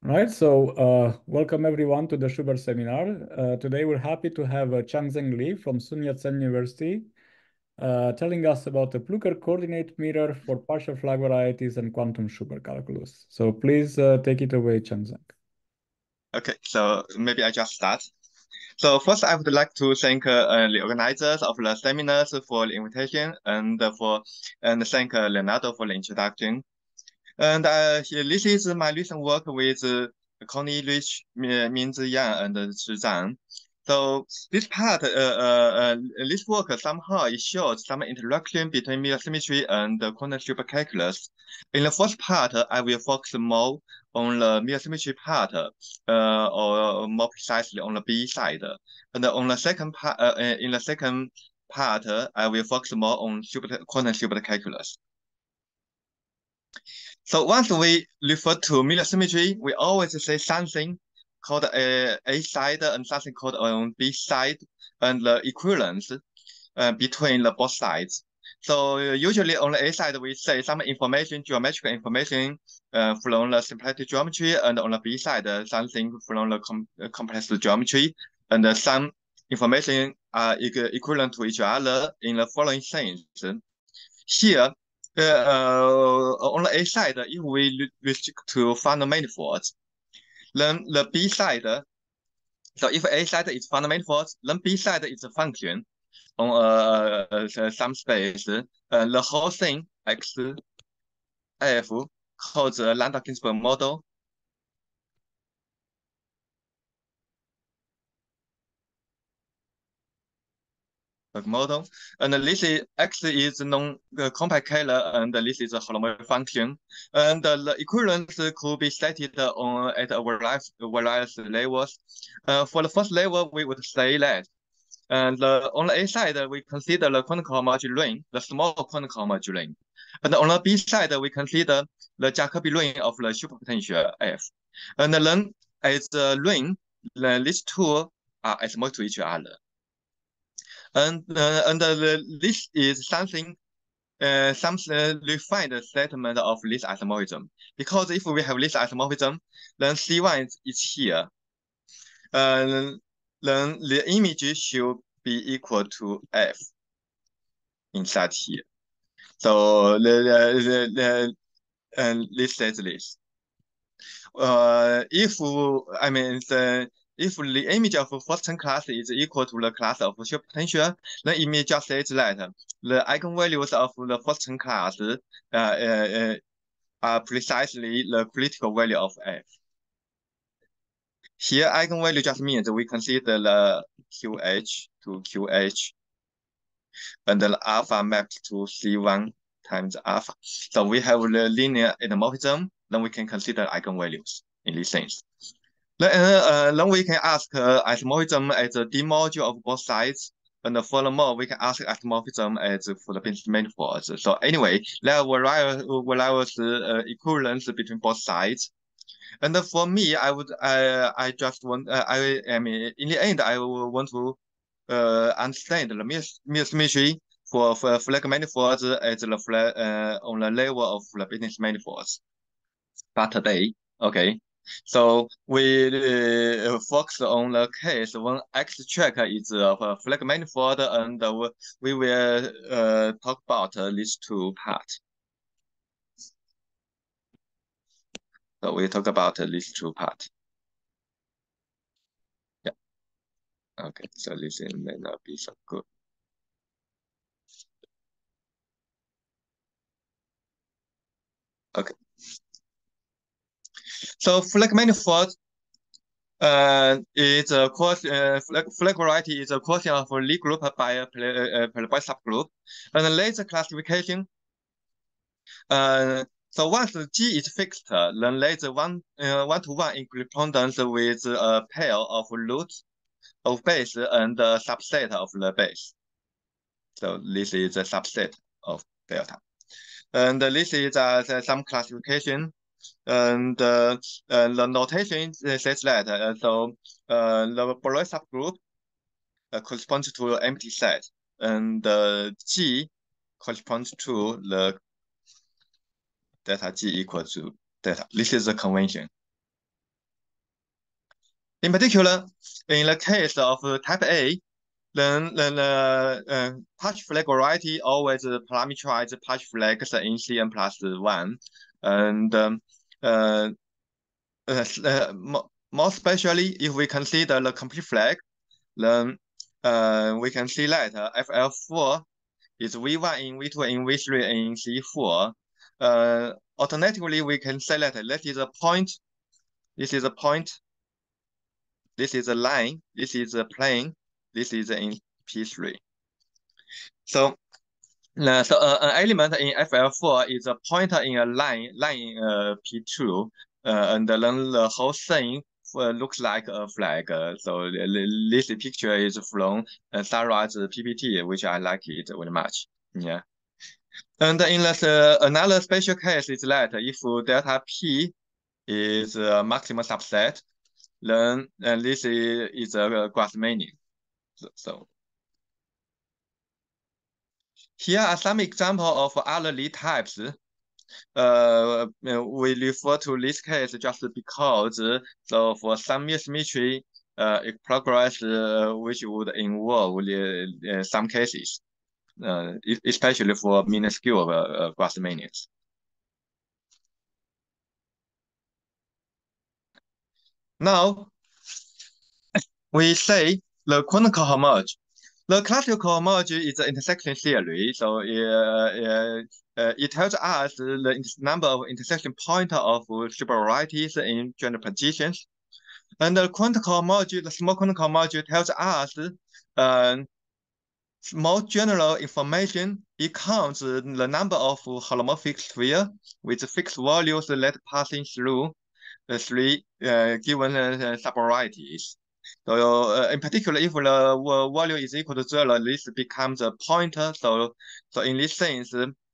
All right, so welcome everyone to the Schubert seminar. Today we're happy to have Changzheng Li from Sun Yat-sen University telling us about the Plucker coordinate mirror for partial flag varieties and quantum Schubert calculus. So please take it away, Changzheng. Okay, so maybe I just start. So first, I would like to thank the organizers of the seminars for the invitation and thank Leonardo for the introduction. And this is my recent work with Konstanze Rietsch, Mingzhi, and Zhang. So this work somehow it shows some interaction between mirror symmetry and quantum Schubert calculus. In the first part, I will focus more on the mirror symmetry part, or more precisely on the B side. And on the second part, in the second part, I will focus more on quantum Schubert calculus. So once we refer to mirror symmetry, we always say something called A side and something called B side, and the equivalence between the both sides. So usually on the A side, we say some information, geometrical information from the symplectic geometry, and on the B side, something from the complex geometry, and some information are equivalent to each other in the following things. Here, on the A side, if we restrict to final manifolds, then the B side, so if A side is final manifolds, then B side is a function on some space. The whole thing X F called the lambda Ginsburg model. Model, and this is X is non-compact scalar, and this is a holomorphic function, and the equivalence could be stated on at various levels. For the first level, we would say that, and on the A side, we consider the quantum cohomology ring, the small quantum cohomology ring, and on the B side, we consider the Jacobi ring of the superpotential F, and then as a ring, these two are isomorphic to each other. And this is something, some refined statement of this isomorphism. Because if we have this isomorphism, then C1 is here. Then the image should be equal to F inside here. So this says this. If the image of first class is equal to the class of superpotential, then it may just say that the eigenvalues of the first class are precisely the critical value of F. Here, eigenvalue just means we consider the QH to QH, and the alpha maps to C1 times alpha. So we have the linear isomorphism, then we can consider eigenvalues in this sense. Then we can ask isomorphism as a D module of both sides. And furthermore, we can ask isomorphism as for the Binch manifolds. So anyway, there are various equivalence between both sides. And for me, I just want, I mean, in the end, I want to understand the mirror symmetry for flag manifolds as the flag on the level of the Binch manifolds. But today, okay. So we focus on the case when X track is a flag manifold, and we will talk about these two parts. So we talk about these two parts. Yeah. Okay. So this may not be so good. Okay. So flag manifold is a flag variety is a quotient of a Lie group by a subgroup, and the later classification. So once G is fixed, then there is one-to-one equivalence with a pair of roots of base and a subset of the base. So this is a subset of delta. And this is some classification. And the notation says that the Borel subgroup corresponds to an empty set, and G corresponds to the delta G equal to delta. This is the convention. In particular, in the case of type A, then the partial flag variety always parameterize partial flags in Cn plus 1. And more especially, if we consider the complete flag, then we can see that FL4 is V1 in V2 in V3 in C4. Alternatively, we can say that this is a point, this is a point, this is a line, this is a plane, this is in P3. So an element in FL4 is a pointer in a line in P2, and then the whole thing looks like a flag. So this picture is from Sarah's PPT, which I like it very much. Yeah. And in another special case is that if delta P is a maximum subset, then this is a graph meaning. So here are some examples of other Li types. We refer to this case just because so for some symmetry, progress which would involve some cases, especially for minuscule graph meanings. Now, we say the quantum cohomology. The classical cohomology is an intersection theory, so it tells us the number of intersection pointer of Schubert varieties in general positions. And the quantum cohomology, the small quantum cohomology tells us more general information. It counts the number of holomorphic spheres with fixed values that passing through the three given subvarieties. So in particular, if the value is equal to 0, this becomes a pointer. So in this sense,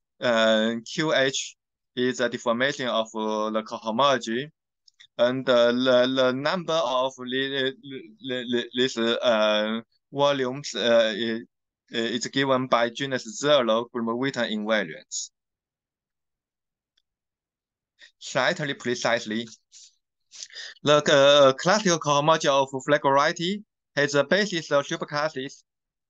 QH is a deformation of the cohomology, and the number of these volumes is given by genus 0 Gromov-Witten invariance. Slightly precisely, the classical cohomology of flag variety has a basis of superclasses.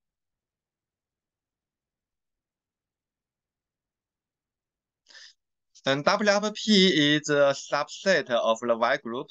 And WP is a subset of the Y group.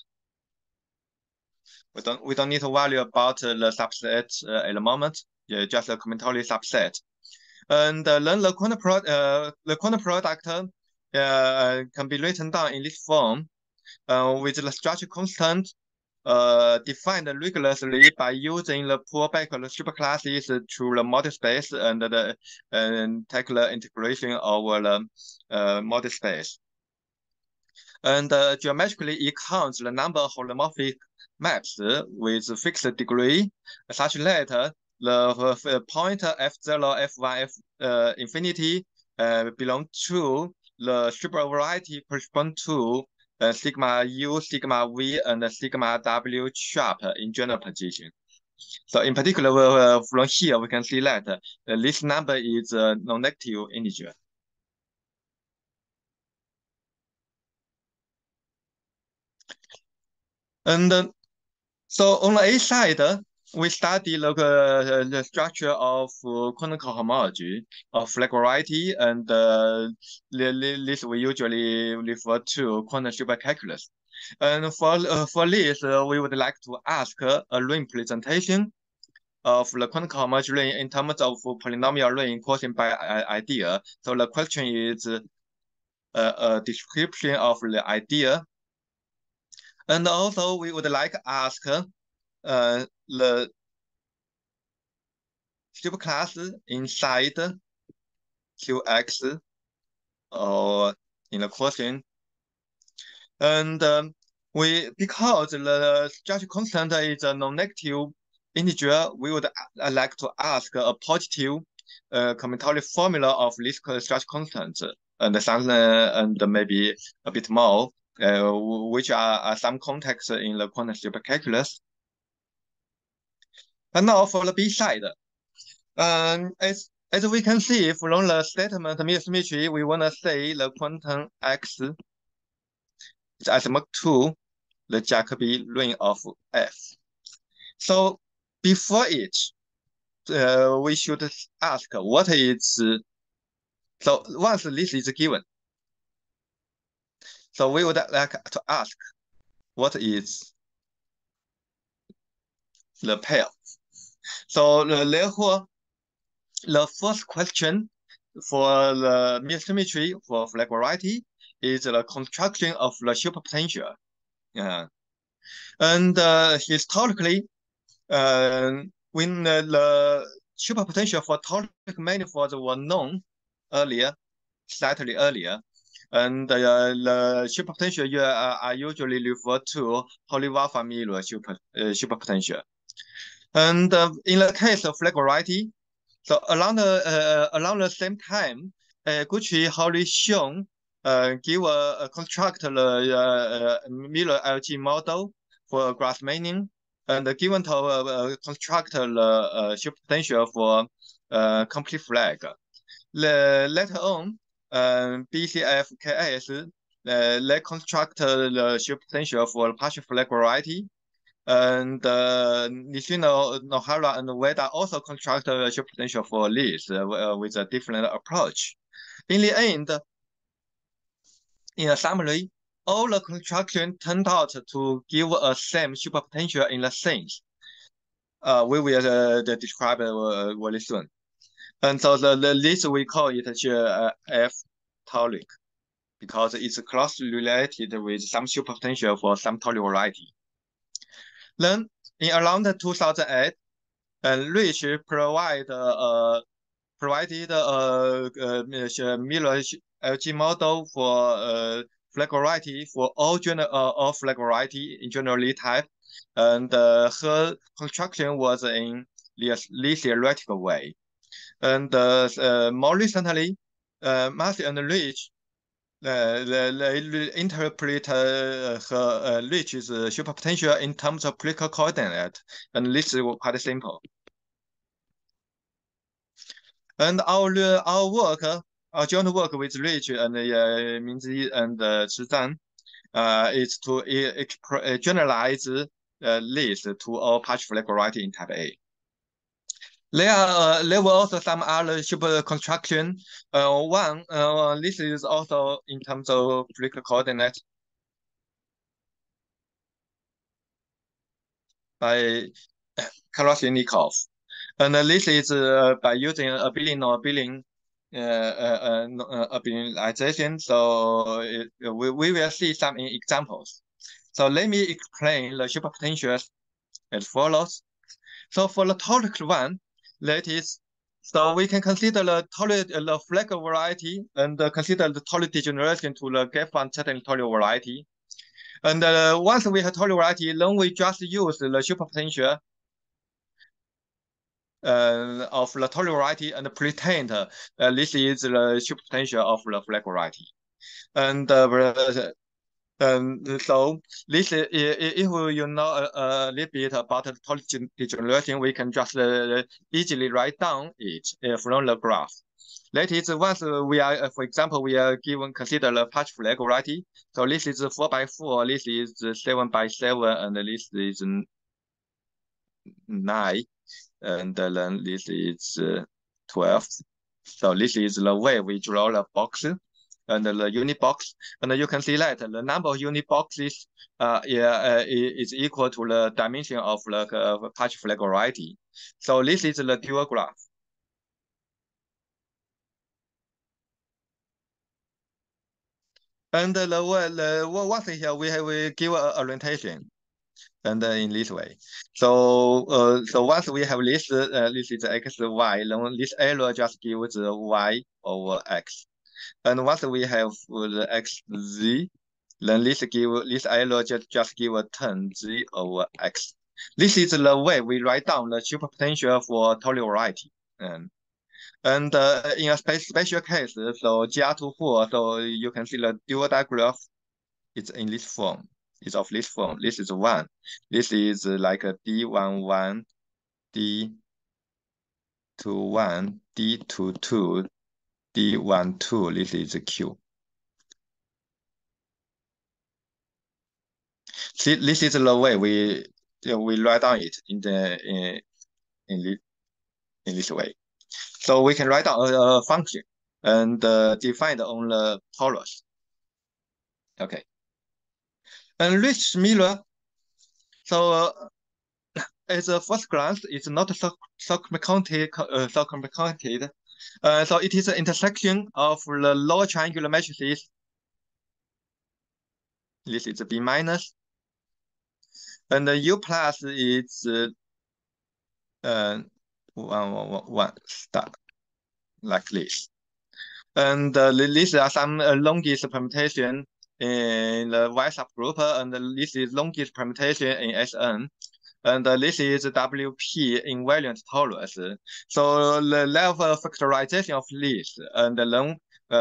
We don't need to worry about the subset at the moment. Yeah, just a combinatorial subset. And then the quantum product can be written down in this form with the structure constant defined rigorously by using the pull-backward superclasses to the model space and the take the integration over the model space. And geometrically, it counts the number of holomorphic maps with fixed degree, such that the pointer F0, F1, F infinity belong to the Schubert variety correspond to sigma U, sigma V, and sigma W sharp in general position. So in particular, from here, we can see that this number is a non-negative integer. And so on the A side, we study the structure of quantum cohomology of flag variety, and this we usually refer to quantum Schubert calculus. And for this, we would like to ask a ring presentation of the quantum cohomology ring in terms of polynomial ring quotient by idea. So the question is a description of the idea. And also, we would like to ask the superclass inside QX or in the quotient. And because the structure constant is a non-negative integer, we would like to ask a positive combinatorial formula of this structure constant and some and maybe a bit more, which are some context in the quantum Schubert calculus. And now for the B side, as we can see from the statement symmetry, we want to say the quantum X is asymptotic to the Jacobi ring of F. So before it, we should ask what is, so once this is given, so we would like to ask what is the pair. So therefore, the first question for the symmetry for flag variety is the construction of the superpotential. And historically, when the superpotential for toric manifolds were known earlier, slightly earlier, and the superpotential are usually referred to Holy-Wall familiar superpotential. And in the case of flag variety, so around the same time, Gucci Holly Xiong give a construct the Miller LG model for Grassmanning, and given to construct the superpotential for complete flag. Later on, BCFKS they construct the superpotential for partial flag variety. And Nishino, Nohara, and Ueda also construct a superpotential for this with a different approach. In the end, in a summary, all the construction turned out to give a same superpotential in the sense. We will describe very soon. And so this we call it F toric because it's closely related with some superpotential for some toric variety. Then in around 2008, Rietsch provided Miller LG model for flag variety for all flag variety in general Lie type, and her construction was in this theoretical way. And more recently, Matthew and Rietsch they interpret Rietsch's superpotential in terms of Plucker coordinate, and this is quite simple. And our work, our joint work with Rietsch and Mingzhi and Zhang, is to generalize this to all partial flag variety in type A. There were also some other super construction. This is also in terms of Plucker coordinate by Kalashnikov. And this is by using abilinization. So we will see some examples. So let me explain the superpotentials as follows. So for the toric one, that is, so we can consider the flag variety and consider the toric degeneration to the gap fund certain toric variety. And once we have toric variety, then we just use the superpotential of the toric variety and pretend this is the superpotential of the flag variety. And so this, if you know a little bit about the toric degeneration, we can just easily write down it from the graph. That is, once we are, for example, we are given consider the patch flag variety. So this is 4 by 4, this is 7 by 7, and this is 9, and then this is 12. So this is the way we draw the box and the unit box, and you can see that the number of unit boxes is equal to the dimension of the patch flag variety. So this is the dual graph. And one thing here, we give a orientation, and in this way. So so once we have this, this is x, y, then this arrow just gives the y over x. And once we have the x, z, then this arrow just give a turn z over x. This is the way we write down the superpotential for toric variety. And in a special case, so GR24, so you can see the dual digraph is in this form. It's of this form. This is 1. This is like a D11, D21, D22, D12. This is Q. See, this is the way we we write down it in this way. So we can write down a function and define on the torus. Okay. And Rietsch mirror. So at the first glance, it's not so complicated. So it is an intersection of the lower triangular matrices. This is B minus, and the U plus is 1, 1, 1 star, like this. And these are some longest permutation in the Y subgroup, and this is longest permutation in Sn. And this is WP invariant torus. So the level of factorization of this, and then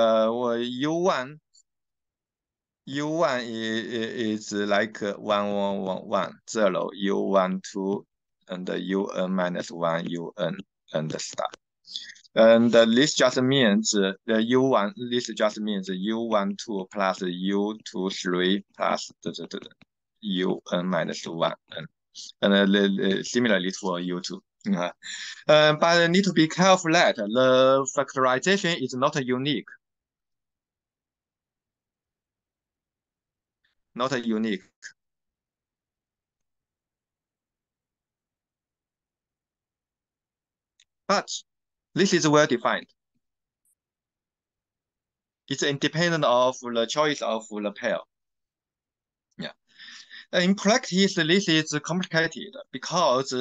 U1 is like 1, 1, 1, 1, 0, U1, 2, and UN minus 1, UN, and star. And this just means the U1, this just means U1, 2 plus U2, 3 plus the UN minus 1, and similarly for U2. But need to be careful that the factorization is not unique. Not unique. But this is well defined. It's independent of the choice of the pair. Yeah. In practice, this is complicated because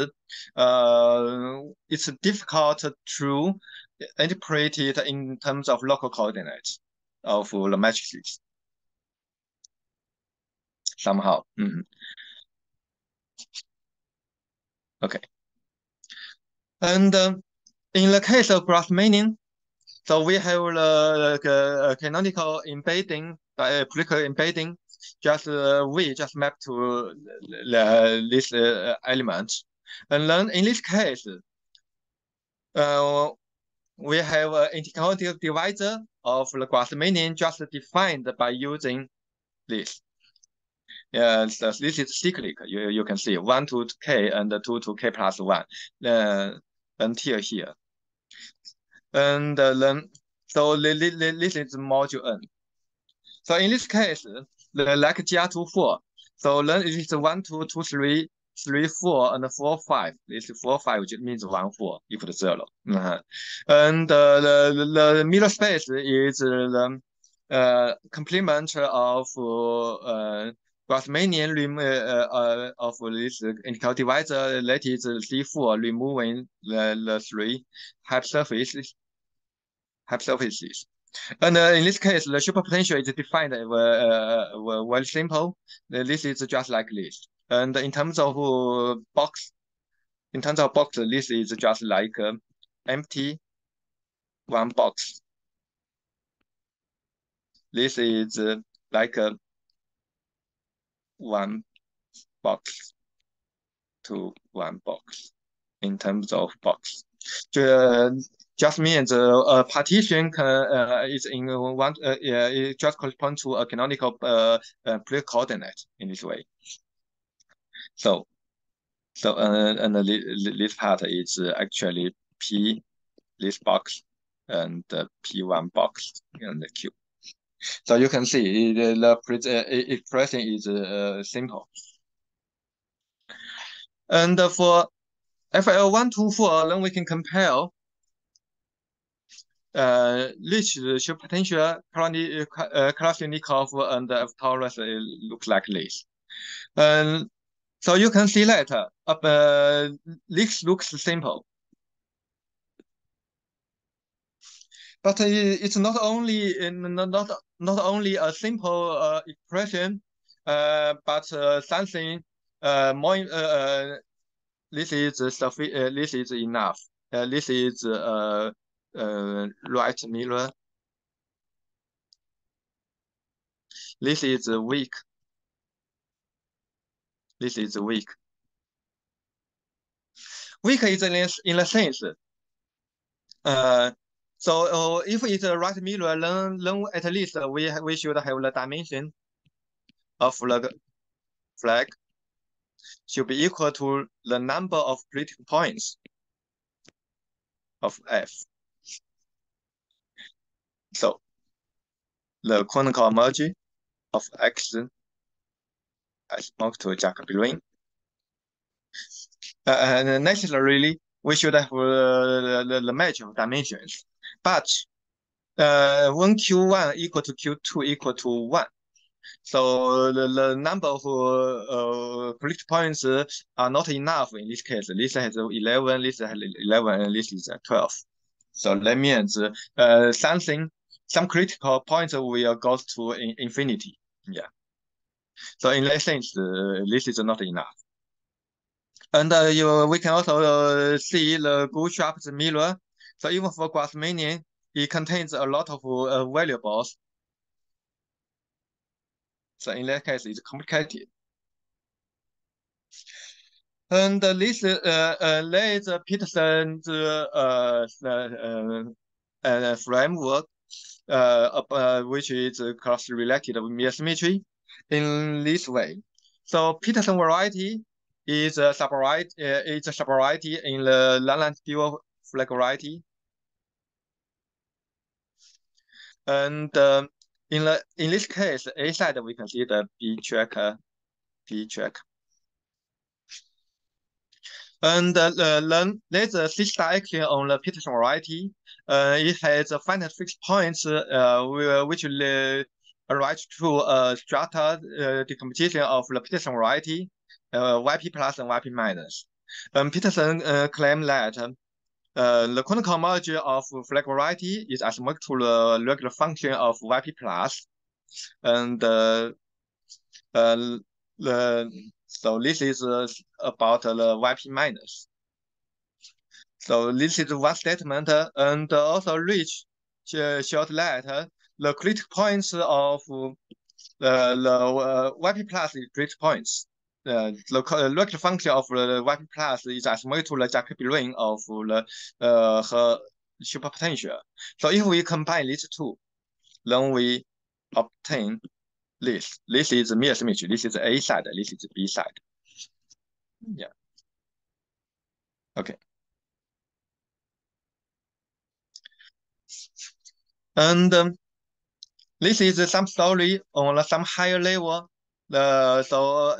it's difficult to interpret it in terms of local coordinates of the matrices. Somehow. Okay. And in the case of graph meaning, so we have the canonical embedding, Plucker embedding. Just we just map to this element, and then in this case, we have an integrated divisor of the graph meaning just defined by using this. So this is cyclic. You can see 1 to k and 2 to k plus 1 until here. And then, so this is module n. So in this case, like GR24, so then it is 1, 2, 2, 3, 3, 4, and 4, 5. This 4, 5 which means 1, 4 equal to 0. And the middle space is the complement of Grassmannian of this integral divisor, that is C4, removing the 3 hypersurfaces. And in this case, the superpotential is defined very simple. This is just like this. And in terms of box, this is just like empty one box. This is like one box to one box in terms of box. Just means a partition is in one. It just corresponds to a canonical pre-coordinate in this way. So and this part is actually P, this box, and P1 box and the Q. So you can see the expression is simple. And for FL124, then we can compare Rietsch superpotential Kalashnikov and F torus looks like this. And so you can see that this looks simple. But it's not only a simple expression, but something more. This is this is enough. This is right mirror. This is weak. This is weak. Weak is in the sense. So if it's a right mirror, then at least we should have the dimension of the flag. should be equal to the number of critical points of F. So the quantum cohomology of X as multiple Jacobi-Ring. And necessarily, we should have the match of dimensions. But when Q1 equal to Q2 equal to 1, so the number of critical points are not enough in this case. This has 11, this has 11, and this is 12. So that means some critical points will go to infinity. Yeah. So in that sense, this is not enough. And we can also see the Gould-Sharp's mirror. So even for Grassmannian, it contains a lot of variables. So in that case, it's complicated. And this is Peterson's framework, which is closely related with mere symmetry in this way. So Peterson variety is a subvariety. It's a subvariety in the Lalande dual flag variety. And in this case, A side we consider B track. And then there's a C-star action on the Peterson variety. It has a finite fixed points which arise to strata decomposition of the Peterson variety, YP plus and YP minus. Peterson claimed that the quantum cohomology of flag variety is asymmetric to the regular function of YP plus, and so this is about the YP minus. So this is one statement, and also Rietsch showed that the critical points of the YP plus is critical points. The regular function of the YP plus is asymmetric to the Jacobi ring of the her superpotential. So if we combine these two, then we obtain this. This is mere symmetry. This is A side. This is B side. Yeah. Okay. And this is some story on some higher level. So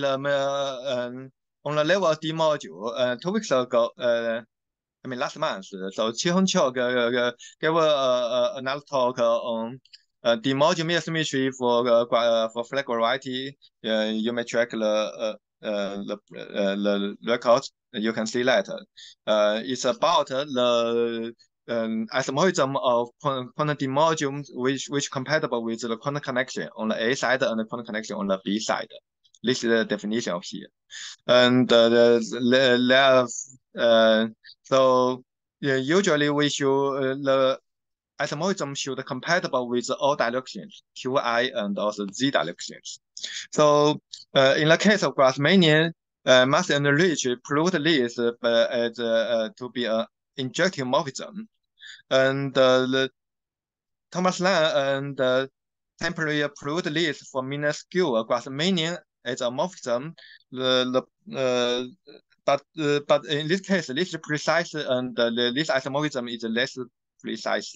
on the level of D module, 2 weeks ago, I mean last month, so Chihong gave another talk on D module mere symmetry for flag variety. You may check the records. You can see that it's about the isomorphism of quantum D module, which compatible with the quantum connection on the A side and the quantum connection on the B side. This is the definition of here. And so usually we should the isomorphism should compatible with all directions, Qi and also Z directions. So in the case of Grassmannian, Master and Rietsch proved this to be an injective morphism, and Thomas Lang and temporarily proved this for minuscule Grassmannian as a morphism. But in this case, this is precise, and this isomorphism is less precise.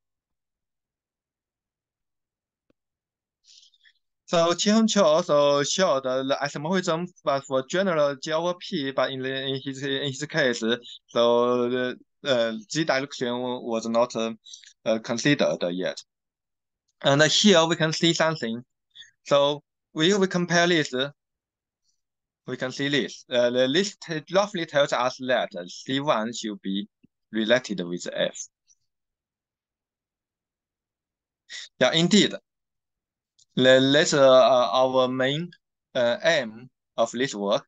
So Chihong also showed the isomorphism, but for general GLP, but in his case, so the Z direction was not considered yet. And here we can see something. So we compare this. We can see this. The list roughly tells us that C1 should be related with F. Yeah, indeed. That's our main aim of this work.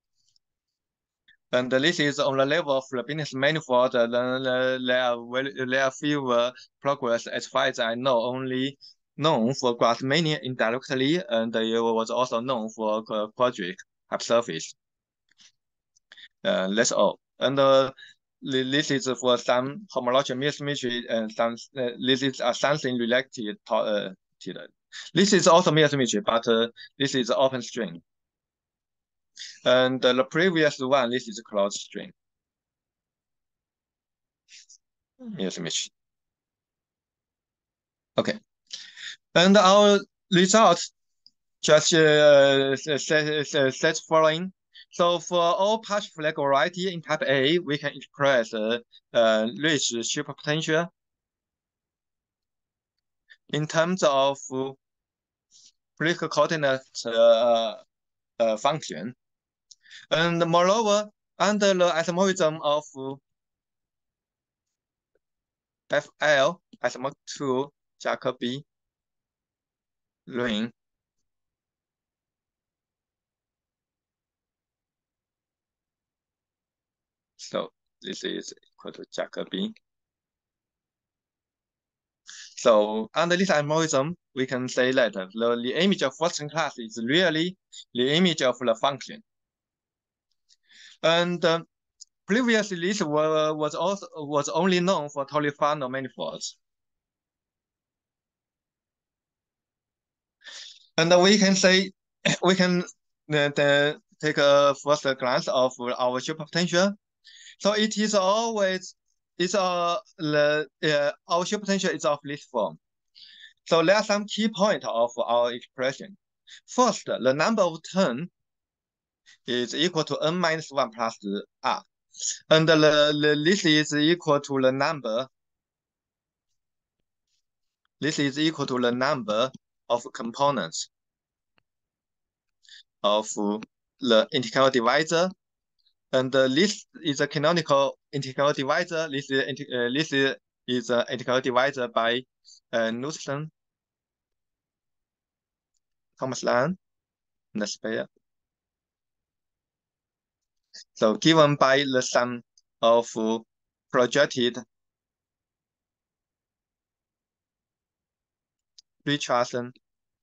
And this is on the level of the business manifold. There are few progress as far as I know, only known for Grassmannian indirectly, and it was also known for quadratic hypersurface. That's all. And this is for some homological mere symmetry, and some this is something related to this is also mere symmetry, but this is open string. And the previous one, this is closed string. Yes, Mitch. Okay. And our results just set following. So for all partial flag variety in type A, we can express Rietsch superpotential in terms of Plucker coordinate function. And moreover, under the isomorphism of FL isomorph to Jacobi ring. So this is equal to Jacobi. So under this isomorphism, we can say that the image of first class is really the image of the function. And previously, this was only known for totally final manifolds. And we can say we can take a first glance of our superpotential. So it is always our superpotential is of this form. So there are some key points of our expression. First, the number of turns is equal to n minus 1 plus r. And this is equal to the number. This is equal to the number of components of the integral divisor. And this is a canonical integral divisor. This is an integral divisor by Newton, Thomas Lang, and Speyer. So given by the sum of projected Richardson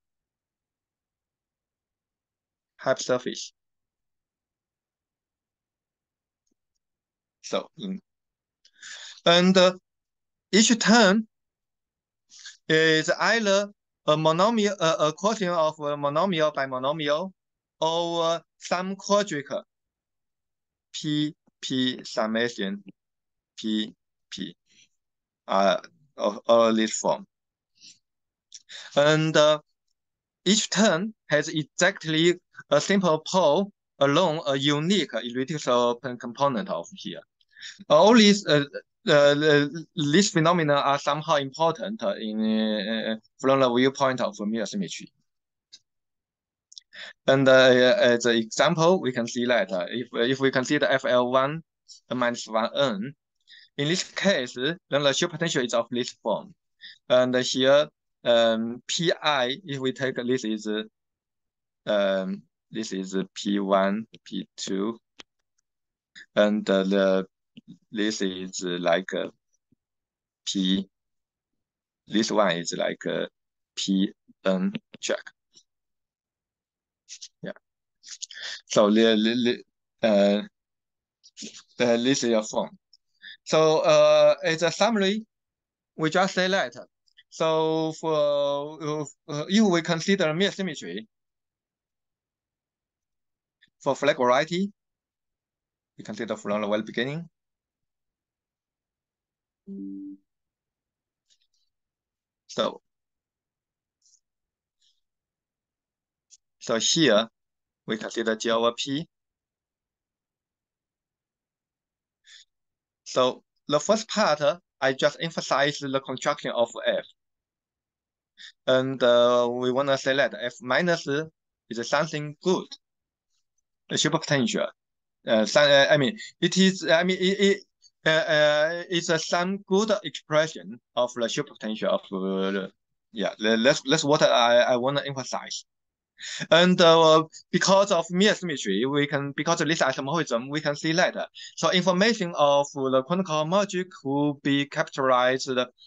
hypersurface. So and each term is either a monomial, a quotient of a monomial by monomial, or some quadratic P summation P or this form. And each term has exactly a simple pole along a unique irreducible component of here. All these phenomena are somehow important from the viewpoint of mirror symmetry. And as an example, we can see that if we consider FL1 minus 1n, in this case, then the superpotential is of this form. And here, Pi, if we take this is P1, P2, and this is like P. This one is like Pn check. Yeah. So this is a form. So as a summary, we just say that. So for if we consider mirror symmetry for flag variety, we consider from the very beginning. So here we consider G over P. So the first part, I just emphasize the construction of F. And we want to say that F minus is something good, a superpotential. I mean, it is. I mean, it's some good expression of the superpotential of yeah. That's what I want to emphasize. And because of mirror symmetry, because of this isomorphism, we can see that. So information of the quantum cohomology could be captured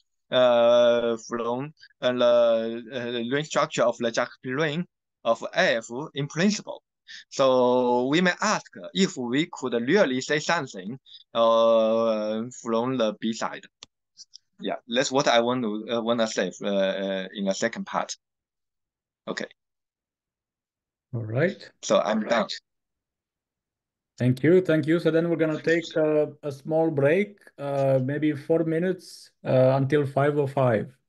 from the ring structure of the Jacobi ring of F in principle. So we may ask if we could really say something from the B side. Yeah, that's what I want to say in the second part. Okay. All right. So I'm done. Thank you. Thank you. So then we're going to take a small break, maybe 4 minutes until 5:05.